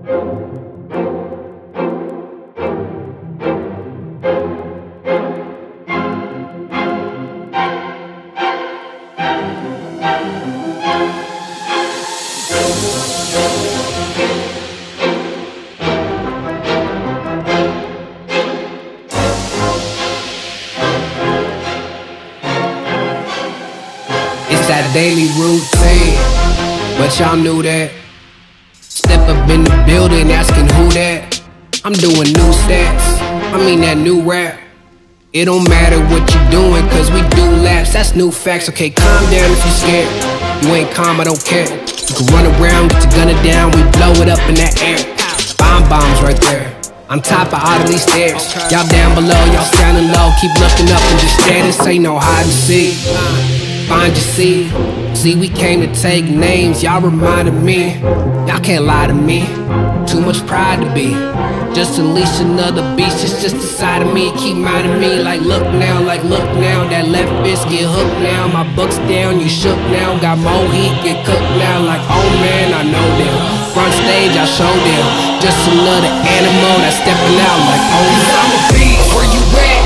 That daily routine, but y'all knew that. Step up in the building asking who that. I'm doing new stats, I mean that new rap. It don't matter what you doing, cause we do laps, that's new facts. Okay, calm down if you scared. You ain't calm, I don't care. You can run around, get your gun down, we blow it up in that air. Bombs right there, on top of all of these stairs. Y'all down below, y'all standing low, keep looking up and just stare. This ain't no hide and seek. Find your seed. See, we came to take names, y'all reminded me. Y'all can't lie to me, too much pride to be. Just unleash another beast, it's just the side of me. Keep minding me, like look now, that left fist get hooked now. My buck's down, you shook now. Got more heat, get cooked now. Like oh man, I know them. Front stage, I show them. Just another animal that's stepping out like oh man. I'm a beast, where you at?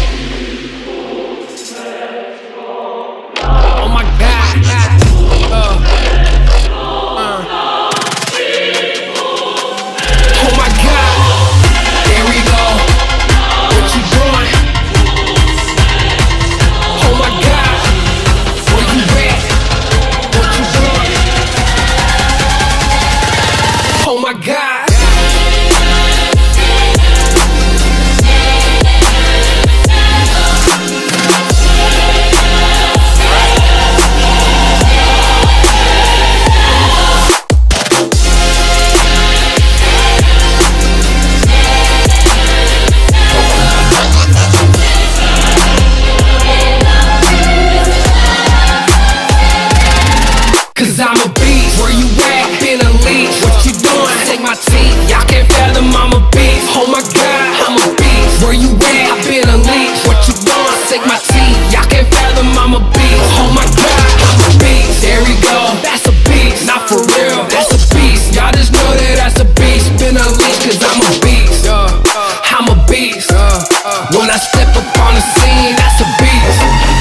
Cause I'm a beast, where you at? Been unleashed, what you doing? Take my teeth, y'all can't fathom I'm a beast. Oh my god, I'm a beast, where you at? I've been unleashed, what you doing? Take my teeth, y'all can't fathom I'm a beast. Oh my god, I'm a beast, there we go, that's a beast. Not for real, that's a beast. Y'all just know that that's a beast. Been unleashed cause I'm a beast. I'm a beast. When I step up on the scene, that's a beast.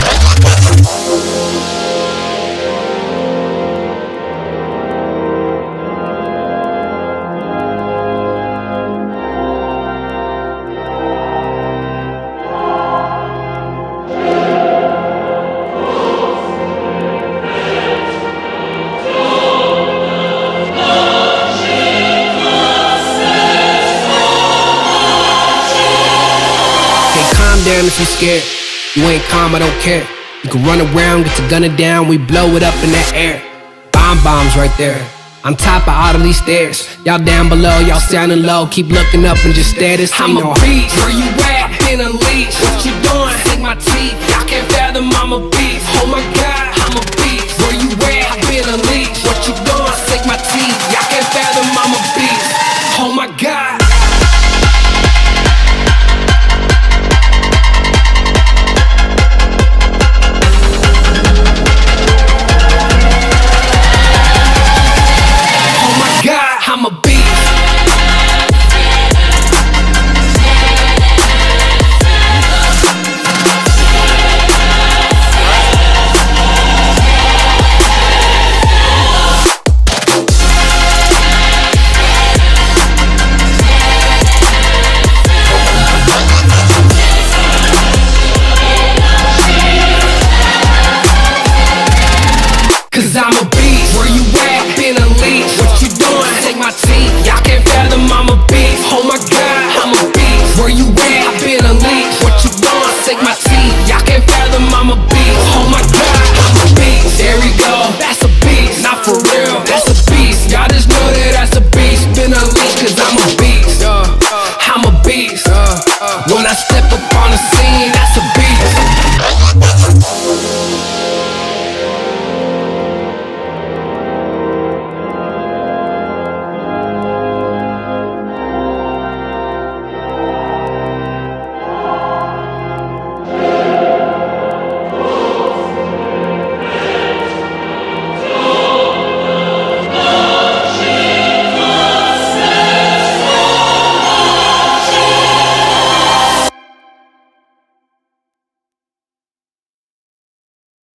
Down if you scared, you ain't calm, I don't care. You can run around, get your gun down, we blow it up in that air. Bombs right there, on top of all of these stairs. Y'all down below, y'all standing low, keep looking up and just stare. This ain't no beast, where you at? Been unleashed, what you doing? Take my teeth, y'all can't fathom I'm a beast. Oh my god, I'm a beast, where you at? Been unleashed, what you doing?